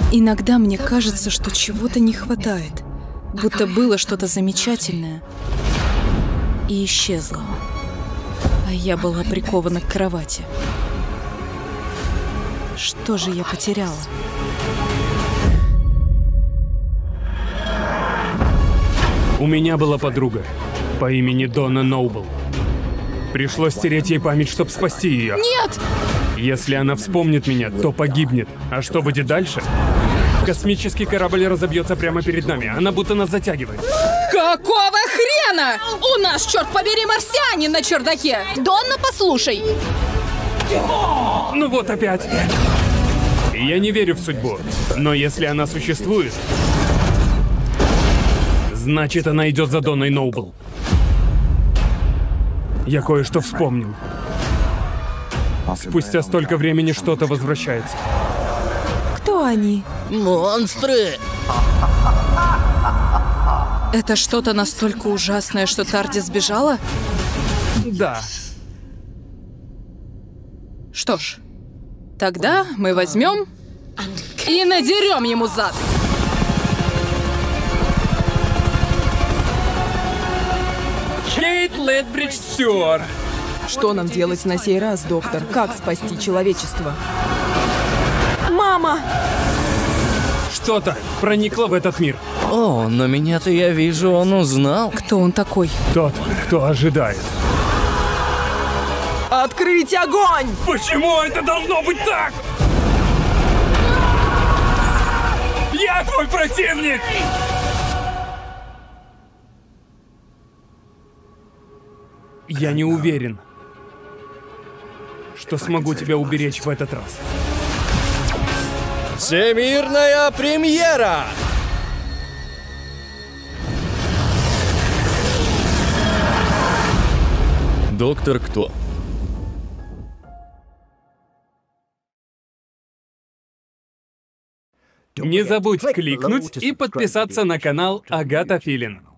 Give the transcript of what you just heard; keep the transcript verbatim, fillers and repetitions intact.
Иногда мне кажется, что чего-то не хватает. Будто было что-то замечательное и исчезло. А я была прикована к кровати. Что же я потеряла? У меня была подруга по имени Донна Ноубл. Пришлось стереть ей память, чтобы спасти ее. Нет! Если она вспомнит меня, то погибнет. А что будет дальше? Космический корабль разобьется прямо перед нами. Она будто нас затягивает. Какого хрена? У нас, черт побери, марсианин на чердаке! Донна, послушай! Ну вот опять. Я не верю в судьбу. Но если она существует, значит, она идет за Донной Ноубл. Я кое-что вспомнил. Спустя столько времени что-то возвращается. Кто они? Монстры! Это что-то настолько ужасное, что Тарди сбежала? Да. Что ж, тогда мы возьмем и надерем ему зад. Кейт Летбридж Стюарт. Что нам делать на сей раз, доктор? Как спасти человечество? Мама! Что-то проникло в этот мир. О, но меня-то я вижу, он узнал. Кто он такой? Тот, кто ожидает. Открыть огонь! Почему это должно быть так? Я твой противник! Я не уверен, что смогу тебя уберечь в этот раз. Всемирная премьера! Доктор Кто? Не забудь кликнуть и подписаться на канал Агата Филин.